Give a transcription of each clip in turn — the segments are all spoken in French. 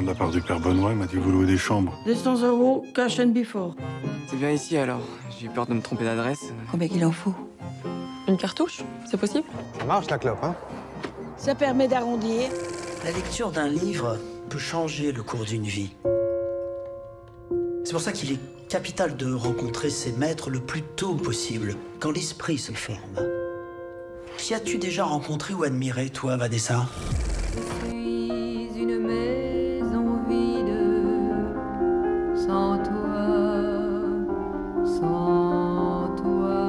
la part du père Benoît, il m'a dit que vous louez des chambres. 200 € cash and before. C'est bien ici alors. J'ai eu peur de me tromper d'adresse. Combien qu'il en faut? Une cartouche, c'est possible? Ça marche la clope, hein? Ça permet d'arrondir. La lecture d'un livre peut changer le cours d'une vie. C'est pour ça qu'il est capital de rencontrer ses maîtres le plus tôt possible, quand l'esprit se forme. Qui as-tu déjà rencontré ou admiré, toi, Vanessa? Je suis une maison vide, sans toi, sans toi.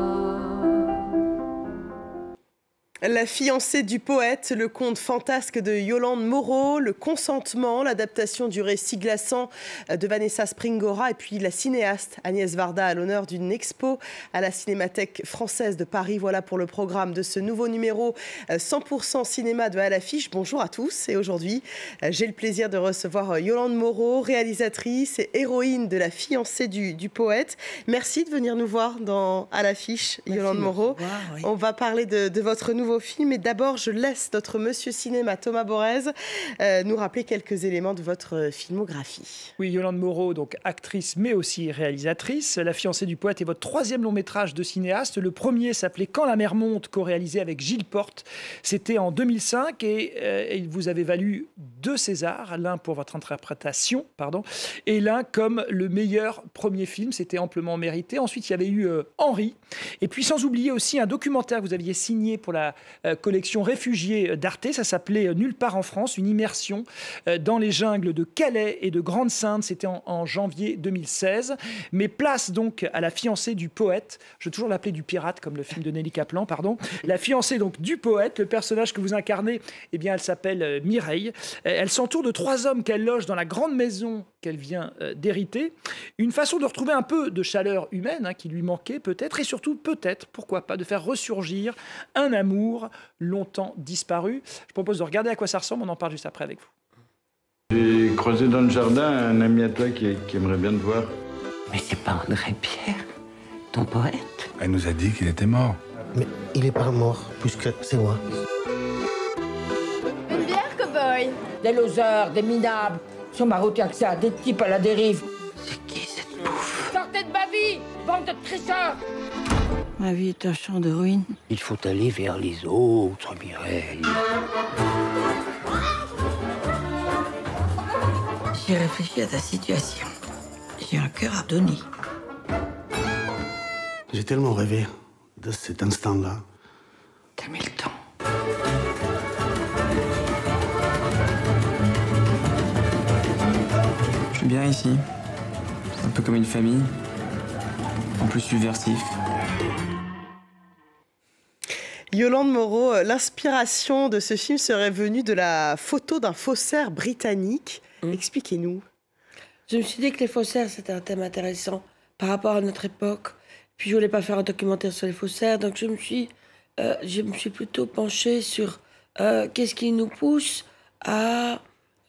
La fiancée du poète, le conte fantasque de Yolande Moreau, Le consentement, l'adaptation du récit glaçant de Vanessa Springora et puis la cinéaste Agnès Varda à l'honneur d'une expo à la Cinémathèque française de Paris. Voilà pour le programme de ce nouveau numéro 100% cinéma de À l'affiche. Bonjour à tous et aujourd'hui j'ai le plaisir de recevoir Yolande Moreau, réalisatrice et héroïne de La fiancée du poète. Merci de venir nous voir dans À l'affiche, Yolande Moreau. Oui. On va parler de votre nouveau film. Et d'abord, je laisse notre monsieur cinéma Thomas Borez nous rappeler quelques éléments de votre filmographie. Oui, Yolande Moreau, donc actrice mais aussi réalisatrice. La fiancée du poète est votre troisième long métrage de cinéaste. Le premier s'appelait Quand la mer monte, co-réalisé avec Gilles Porte. C'était en 2005 et il vous avait valu 2 Césars, l'un pour votre interprétation, et l'un comme le meilleur premier film. C'était amplement mérité. Ensuite, il y avait eu Henri. Et puis, sans oublier aussi un documentaire que vous aviez signé pour la collection Réfugiés d'Arte. Ça s'appelait Nulle part en France, une immersion dans les jungles de Calais et de Grande-Synthe. C'était en janvier 2016. Mais place donc à La fiancée du poète. Je vais toujours l'appeler du pirate, comme le film de Nelly Kaplan, La fiancée donc du poète. Le personnage que vous incarnez, eh bien, elle s'appelle Mireille. Elle s'entoure de 3 hommes qu'elle loge dans la grande maison qu'elle vient d'hériter. Une façon de retrouver un peu de chaleur humaine qui lui manquait peut-être, et surtout peut-être, pourquoi pas, de faire ressurgir un amour longtemps disparu. Je propose de regarder à quoi ça ressemble, on en parle juste après avec vous. J'ai croisé dans le jardin un ami à toi qui aimerait bien te voir. Mais c'est pas André Pierre, ton poète? Elle nous a dit qu'il était mort. Mais il est pas mort, puisque c'est moi. Une bière, cow-boy? Des losers, des minables. Sur ma route, il y a que ça, des types à la dérive. C'est qui cette bouffe? Sortez de ma vie, bande de tricheurs! Ma vie est un champ de ruines. Il faut aller vers les autres, Mireille. J'ai réfléchi à ta situation. J'ai un cœur à donner. J'ai tellement rêvé de cet instant-là. T'as mis le temps. Je suis bien ici. C'est un peu comme une famille. En plus subversif. Yolande Moreau, l'inspiration de ce film serait venue de la photo d'un faussaire britannique. Expliquez-nous. Je me suis dit que les faussaires, c'était un thème intéressant par rapport à notre époque. Puis je voulais pas faire un documentaire sur les faussaires, donc je me suis plutôt penchée sur qu'est-ce qui nous pousse à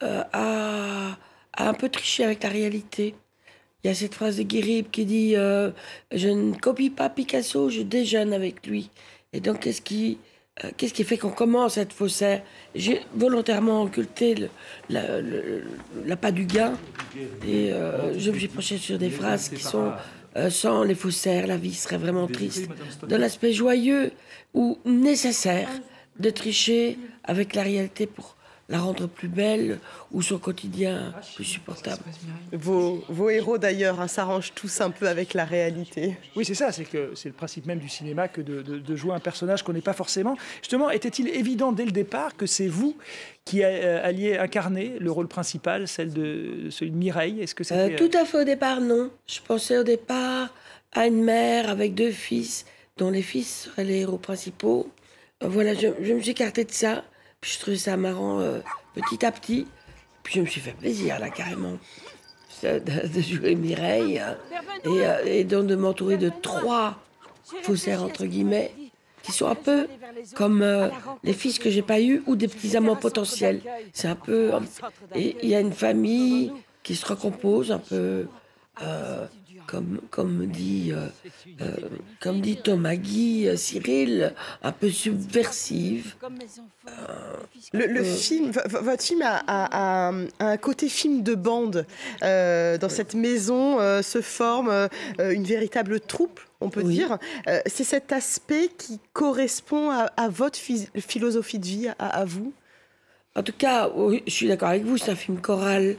un peu tricher avec la réalité. Il y a cette phrase de Guirib qui dit je ne copie pas Picasso, je déjeune avec lui. Et donc, qu'est-ce qui fait qu'on commence à être faussaire? J'ai volontairement occulté l'appât du gain. Et je me suis penchée sur des phrases qui sont sans les faussaires, la vie serait vraiment triste. Dans l'aspect joyeux ou nécessaire de tricher avec la réalité pour la rendre plus belle ou son quotidien plus supportable. Vos héros d'ailleurs s'arrangent tous un peu avec la réalité. Oui, c'est ça, c'est le principe même du cinéma que de jouer un personnage qu'on n'est pas forcément. Justement, était-il évident dès le départ que c'est vous qui alliez incarner le rôle principal, celui de Mireille? Est-ce que c'était... Tout à fait au départ, non. Je pensais au départ à une mère avec 2 fils, dont les fils seraient les héros principaux. Voilà, je me suis écartée de ça. Puis je trouvais ça marrant petit à petit. Puis je me suis fait plaisir, là, carrément, de jouer Mireille. Et donc de m'entourer de 3 faussaires, entre guillemets, qui sont un peu comme les fils que j'ai pas eus ou des petits amants potentiels. C'est un peu... Et il y a une famille qui se recompose un peu comme dit Thomas Guy, Cyril, un peu subversive. Le film, votre film a un côté film de bande. Dans cette maison se forme une véritable troupe, on peut dire. C'est cet aspect qui correspond à votre philosophie de vie, à vous? En tout cas, oui, je suis d'accord avec vous, c'est un film choral.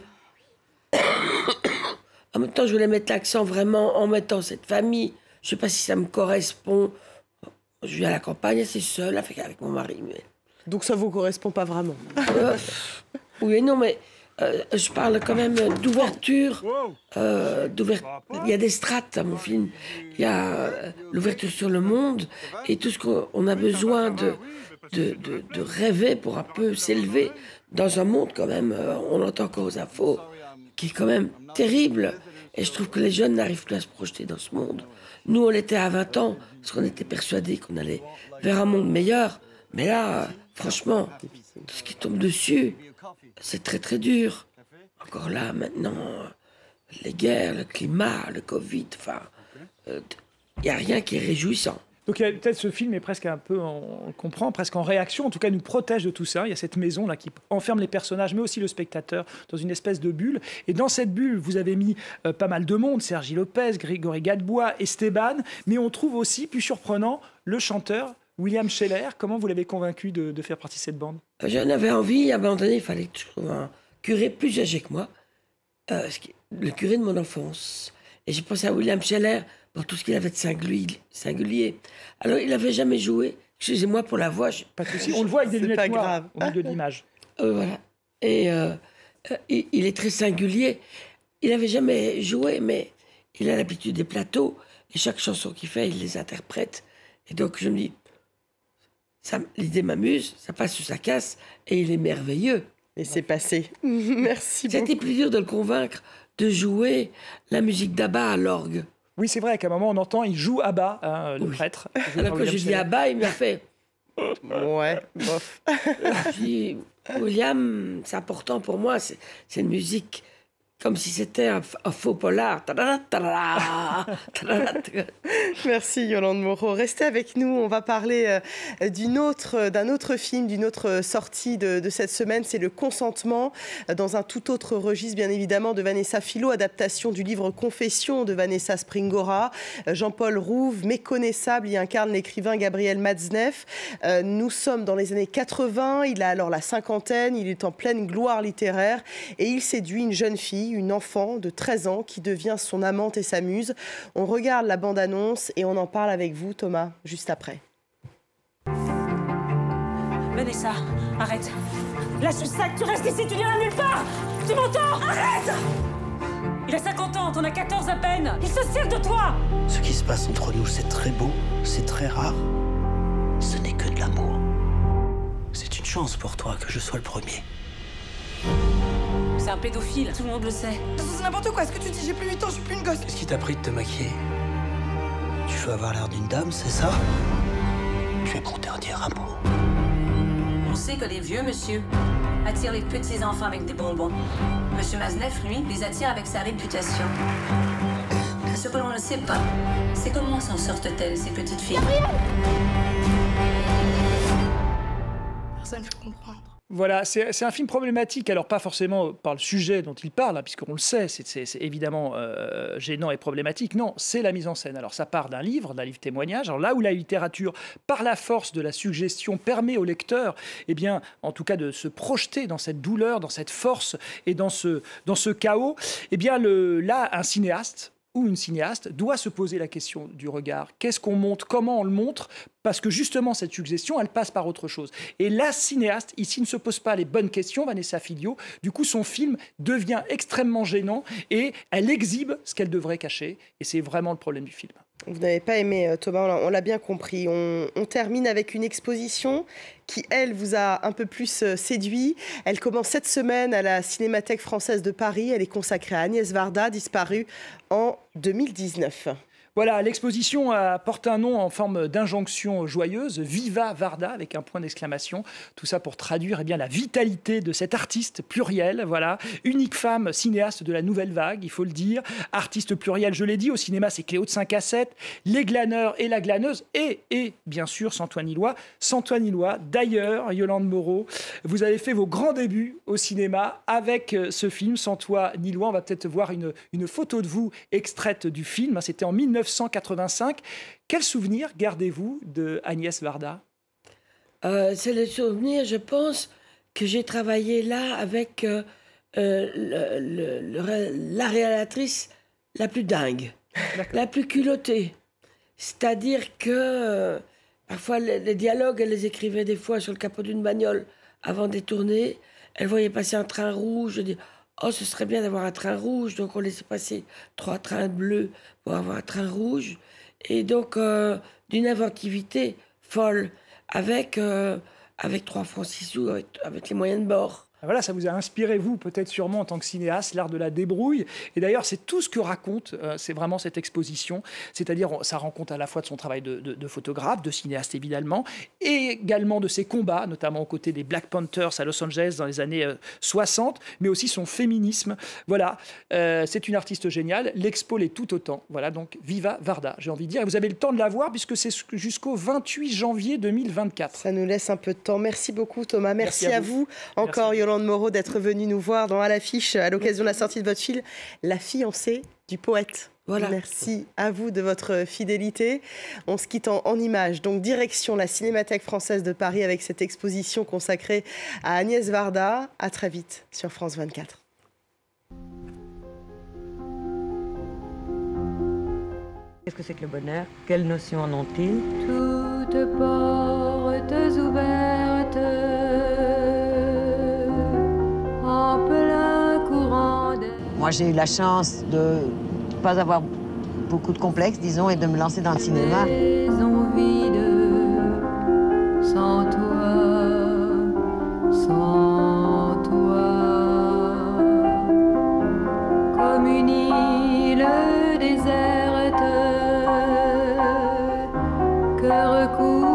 En même temps, je voulais mettre l'accent vraiment en mettant cette famille. Je ne sais pas si ça me correspond. Je vis à la campagne assez seule avec mon mari. Mais... Donc ça ne vous correspond pas vraiment? Oui et non, mais je parle quand même d'ouverture. Il y a des strates dans mon film. Il y a l'ouverture sur le monde et tout ce qu'on a besoin de rêver pour un peu s'élever dans un monde quand même, on l'entend encore aux infos, qui est quand même terrible. Et je trouve que les jeunes n'arrivent plus à se projeter dans ce monde. Nous, on l'était à 20 ans, parce qu'on était persuadés qu'on allait vers un monde meilleur. Mais là, franchement, tout ce qui tombe dessus, c'est très très dur. Encore là, maintenant, les guerres, le climat, le Covid, enfin, il n'y a rien qui est réjouissant. Donc peut-être ce film est presque un peu, on le comprend, presque en réaction, en tout cas nous protège de tout ça. Il y a cette maison là qui enferme les personnages, mais aussi le spectateur, dans une espèce de bulle. Et dans cette bulle, vous avez mis pas mal de monde, Sergi Lopez, Grégory Gadebois, Esteban, mais on trouve aussi, plus surprenant, le chanteur William Scheller. Comment vous l'avez convaincu de faire partie de cette bande? J'en avais envie, à un moment donné, il fallait que je trouve un curé plus âgé que moi, le curé de mon enfance. Et j'ai pensé à William Scheller pour tout ce qu'il avait de singulier. Alors, il n'avait jamais joué. Excusez-moi pour la voix. Pas de souci. On le voit avec des lunettes noires au milieu de l'image. Voilà. Et il est très singulier. Il n'avait jamais joué, mais il a l'habitude des plateaux. Et chaque chanson qu'il fait, il les interprète. Et donc, je me dis, l'idée m'amuse, ça passe ou ça casse, et il est merveilleux. Et c'est passé. Merci beaucoup. C'était plus dur de le convaincre de jouer la musique d'Abba à l'orgue. Oui, c'est vrai qu'à un moment, on entend, il joue Abba, hein, le prêtre. Alors que je dis Abba, il m'a fait... Ouais, bof. Je dis, William, c'est important pour moi, c'est une musique comme si c'était un faux polar. Merci Yolande Moreau. Restez avec nous, on va parler d'un autre film, d'une autre sortie de cette semaine, c'est Le Consentement, dans un tout autre registre bien évidemment de Vanessa Philo, adaptation du livre Confessions de Vanessa Springora. Jean-Paul Rouve, méconnaissable, y incarne l'écrivain Gabriel Matzneff. Nous sommes dans les années 80, il a alors la cinquantaine, il est en pleine gloire littéraire et il séduit une jeune fille, une enfant de 13 ans qui devient son amante et sa muse. On regarde la bande-annonce et on en parle avec vous, Thomas, juste après. Vanessa, arrête. Lâche le sac, tu restes ici, tu n'iras nulle part. Tu m'entends? Arrête! Il a 50 ans, t'en as 14 à peine. Il se sert de toi. Ce qui se passe entre nous, c'est très beau, c'est très rare. Ce n'est que de l'amour. C'est une chance pour toi que je sois le premier. C'est un pédophile, tout le monde le sait. C'est n'importe quoi, ce que tu dis, j'ai plus 8 ans, je suis plus une gosse. Qu'est-ce qui t'a pris de te maquiller? Tu veux avoir l'air d'une dame, c'est ça? Tu es pour te dire amour. On sait que les vieux monsieur attirent les petits enfants avec des bonbons. Monsieur Matzneff, lui, les attire avec sa réputation. Ce que l'on ne sait pas, c'est comment s'en sortent-elles, ces petites filles. Personne ne peut comprendre. Voilà, c'est un film problématique, alors pas forcément par le sujet dont il parle, hein, puisqu'on le sait, c'est évidemment gênant et problématique. Non, c'est la mise en scène. Alors ça part d'un livre témoignage. Alors là où la littérature, par la force de la suggestion, permet au lecteur, eh bien, en tout cas de se projeter dans cette douleur, dans cette force et dans ce chaos, eh bien là, un cinéaste ou une cinéaste doit se poser la question du regard. Qu'est-ce qu'on montre? Comment on le montre? Parce que justement, cette suggestion, elle passe par autre chose. Et la cinéaste, ici, ne se pose pas les bonnes questions, Vanessa Philo. Du coup, son film devient extrêmement gênant et elle exhibe ce qu'elle devrait cacher. Et c'est vraiment le problème du film. Vous n'avez pas aimé, Thomas, on l'a bien compris. On termine avec une exposition qui, elle, vous a un peu plus séduit. Elle commence cette semaine à la Cinémathèque française de Paris. Elle est consacrée à Agnès Varda, disparue en 2019. Voilà, l'exposition porte un nom en forme d'injonction joyeuse, Viva Varda, avec un point d'exclamation. Tout ça pour traduire eh bien, la vitalité de cette artiste plurielle. Voilà, unique femme cinéaste de la nouvelle vague, il faut le dire. Artiste plurielle, je l'ai dit, au cinéma, c'est Cléo de 5 à 7, Les glaneurs et la glaneuse, et bien sûr, Santoine Hillois. Santoine Hillois, d'ailleurs, Yolande Moreau, vous avez fait vos grands débuts au cinéma avec ce film, Santoine Hillois. On va peut-être voir une photo de vous extraite du film. C'était en 1985. Quel souvenir gardez-vous de Agnès Varda? C'est le souvenir, je pense, que j'ai travaillé là avec la réalisatrice la plus dingue, la plus culottée. C'est-à-dire que parfois les dialogues, elle les écrivait des fois sur le capot d'une bagnole avant de les tourner. Elle voyait passer un train rouge, je dis « Oh, ce serait bien d'avoir un train rouge ». Donc on laissait passer 3 trains bleus pour avoir un train rouge. Et donc d'une inventivité folle, avec 3 francs 6 sous, avec les moyens de bord. Voilà, ça vous a inspiré, vous, peut-être sûrement en tant que cinéaste, l'art de la débrouille. Et d'ailleurs, c'est tout ce que raconte, c'est vraiment cette exposition. C'est-à-dire, ça rend compte à la fois de son travail de photographe, de cinéaste évidemment, et également de ses combats, notamment aux côtés des Black Panthers à Los Angeles dans les années 60, mais aussi son féminisme. Voilà, c'est une artiste géniale. L'expo l'est tout autant. Voilà, donc Viva Varda, j'ai envie de dire. Et vous avez le temps de la voir puisque c'est jusqu'au 28 janvier 2024. Ça nous laisse un peu de temps. Merci beaucoup, Thomas. Merci à vous. Encore, Yolande Moreau, d'être venue nous voir dans À l'affiche à l'occasion de la sortie de votre film La fiancée du poète. Voilà. Merci à vous de votre fidélité. On se quitte en images. Donc, direction la Cinémathèque française de Paris avec cette exposition consacrée à Agnès Varda. À très vite sur France 24. Qu'est-ce que c'est que le bonheur? Quelle notion en ont-ils? Toutes portes ouvertes en plein courant d'air. Moi, j'ai eu la chance de ne pas avoir beaucoup de complexes, disons, et de me lancer dans le cinéma. Maison vide, sans toi, sans toi, comme une île déserte que recouvre